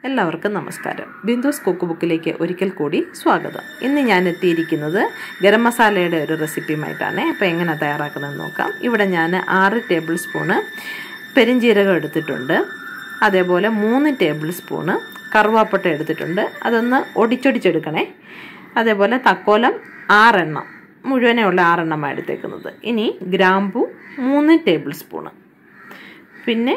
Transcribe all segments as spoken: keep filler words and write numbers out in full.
എല്ലാവർക്കും നമസ്കാരം. ബിന്ദുസ് കുക്ക് ബുക്കിലേക്ക് ഒരിക്കൽ കൂടി സ്വാഗതം. ഇന്ന് ഞാൻ എത്തിയിരിക്കുന്നത് ഗരം മസാലയുടെ ഒരു റെസിപ്പിയുമായിട്ടാണ്. അപ്പോൾ എങ്ങനെ തയ്യാറാക്കുന്നതെന്ന് നോക്കാം. ഇവിടെ ഞാൻ ആറ് ടേബിൾ സ്പൂണ് പെരിഞ്ജീരകം എടുത്തിട്ടുണ്ട്. അതേപോലെ മൂന്ന് ടേബിൾ സ്പൂണ് കറുവാപ്പട്ട എടുത്തിട്ടുണ്ട്. അതൊന്ന് ഒടിച്ചൊടിച്ചെടുക്കണേ. അതേപോലെ തക്കോലം ആറെണ്ണം, മുഴുവനേ ഉള്ള ആറെണ്ണമാണ് എടുത്തേക്കുന്നത്. ഇനി ഗ്രാമ്പു മൂന്ന് ടേബിൾ സ്പൂണ്, പിന്നെ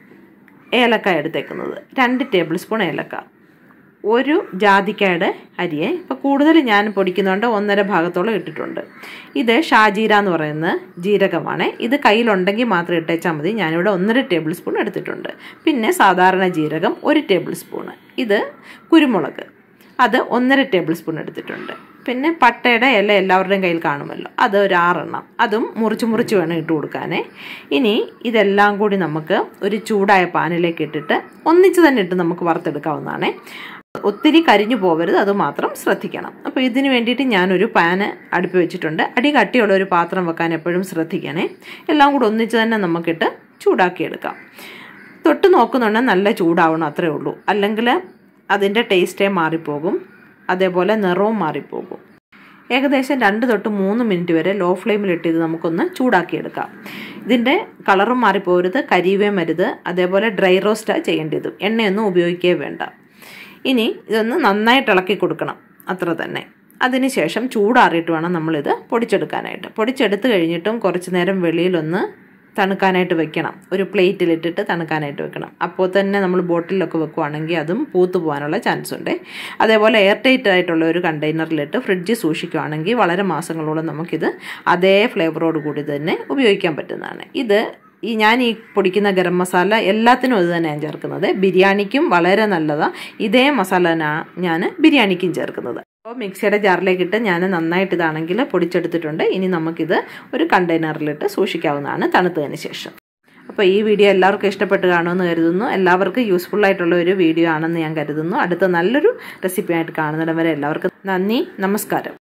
ഏലക്ക എടുത്തേക്കുന്നത് രണ്ട് ടേബിൾ സ്പൂൺ ഏലക്ക, ഒരു ജാതിക്കയുടെ അരിയെ. ഇപ്പോൾ കൂടുതൽ ഞാൻ പൊടിക്കുന്നതുകൊണ്ട് ഒന്നര ഭാഗത്തോളം ഇട്ടിട്ടുണ്ട്. ഇത് ഷാജീര എന്ന് പറയുന്ന ജീരകമാണ്. ഇത് കയ്യിലുണ്ടെങ്കിൽ മാത്രം ഇട്ടേച്ചാൽ മതി. ഞാനിവിടെ ഒന്നര ടേബിൾ സ്പൂൺ എടുത്തിട്ടുണ്ട്. പിന്നെ സാധാരണ ജീരകം ഒരു ടേബിൾ സ്പൂണ്. ഇത് കുരുമുളക്, അത് ഒന്നര ടേബിൾ സ്പൂൺ എടുത്തിട്ടുണ്ട്. പിന്നെ പട്ടയുടെ ഇല എല്ലാവരുടെയും കയ്യിൽ കാണുമല്ലോ, അത് ഒരു ആറെണ്ണം, അതും മുറിച്ച് മുറിച്ച് വേണം ഇട്ട് കൊടുക്കാനേ. ഇനി ഇതെല്ലാം കൂടി നമുക്ക് ഒരു ചൂടായ പാനിലേക്ക് ഇട്ടിട്ട് ഒന്നിച്ച് തന്നെ ഇട്ട് നമുക്ക് വറുത്തെടുക്കാവുന്നതാണ്. ഒത്തിരി കരിഞ്ഞു പോകരുത്, അത് മാത്രം ശ്രദ്ധിക്കണം. അപ്പോൾ ഇതിന് വേണ്ടിയിട്ട് ഞാനൊരു പാന് അടുപ്പ് വെച്ചിട്ടുണ്ട്. അടി കട്ടിയുള്ള ഒരു പാത്രം വെക്കാൻ എപ്പോഴും ശ്രദ്ധിക്കണേ. എല്ലാം കൂടി ഒന്നിച്ച് തന്നെ നമുക്കിട്ട് ചൂടാക്കിയെടുക്കാം. തൊട്ട് നോക്കുന്നുണ്ടെങ്കിൽ നല്ല ചൂടാവണം, അത്രേ ഉള്ളൂ. അല്ലെങ്കിൽ അതിൻ്റെ ടേസ്റ്റേ മാറിപ്പോകും, അതേപോലെ നിറവും മാറിപ്പോകും. ഏകദേശം രണ്ട് തൊട്ട് മൂന്ന് മിനിറ്റ് വരെ ലോ ഫ്ലെയിമിലിട്ട് ഇത് നമുക്കൊന്ന് ചൂടാക്കിയെടുക്കാം. ഇതിൻ്റെ കളറും മാറിപ്പോകരുത്, കരിയുകയും വരുത്. അതേപോലെ ഡ്രൈ റോസ്റ്റാണ് ചെയ്യേണ്ടത്, എണ്ണയൊന്നും ഉപയോഗിക്കുകയേ വേണ്ട. ഇനി ഇതൊന്ന് നന്നായിട്ട് ഇളക്കി കൊടുക്കണം, അത്ര തന്നെ. അതിനുശേഷം ചൂടാറിയിട്ട് വേണം നമ്മളിത് പൊടിച്ചെടുക്കാനായിട്ട്. പൊടിച്ചെടുത്ത് കഴിഞ്ഞിട്ടും കുറച്ച് നേരം വെളിയിലൊന്ന് തണുക്കാനായിട്ട് വെക്കണം. ഒരു പ്ലേറ്റിലിട്ടിട്ട് തണുക്കാനായിട്ട് വെക്കണം. അപ്പോൾ തന്നെ നമ്മൾ ബോട്ടിലൊക്കെ വെക്കുവാണെങ്കിൽ അതും പൂത്തു പോകാനുള്ള ചാൻസ് ഉണ്ട്. അതേപോലെ എയർ ടൈറ്റ് ആയിട്ടുള്ള ഒരു കണ്ടെയ്നറിലിട്ട് ഫ്രിഡ്ജിൽ സൂക്ഷിക്കുകയാണെങ്കിൽ വളരെ മാസങ്ങളോളം നമുക്കിത് അതേ ഫ്ലേവറോട് കൂടി തന്നെ ഉപയോഗിക്കാൻ പറ്റുന്നതാണ്. ഇത് ഈ ഞാൻ ഈ പൊടിക്കുന്ന ഗരം മസാല എല്ലാത്തിനും ഇത് തന്നെയാണ് ചേർക്കുന്നത്. ബിരിയാണിക്കും വളരെ നല്ലതാണ്. ഇതേ മസാല ഞാൻ ബിരിയാണിക്കും ചേർക്കുന്നത്. അപ്പോൾ മിക്സിയുടെ ജാറിലേക്കിട്ട് ഞാൻ നന്നായിട്ട് ഇതാണെങ്കിൽ പൊടിച്ചെടുത്തിട്ടുണ്ട്. ഇനി നമുക്കിത് ഒരു കണ്ടെയ്നറിലിട്ട് സൂക്ഷിക്കാവുന്നതാണ് തണുത്തതിന് ശേഷം. അപ്പോൾ ഈ വീഡിയോ എല്ലാവർക്കും ഇഷ്ടപ്പെട്ട് കാണുമെന്ന് കരുതുന്നു. എല്ലാവർക്കും യൂസ്ഫുൾ ആയിട്ടുള്ള ഒരു വീഡിയോ ആണെന്ന് ഞാൻ കരുതുന്നു. അടുത്ത നല്ലൊരു റെസിപ്പിയായിട്ട് കാണുന്നിടം വരെ എല്ലാവർക്കും നന്ദി, നമസ്കാരം.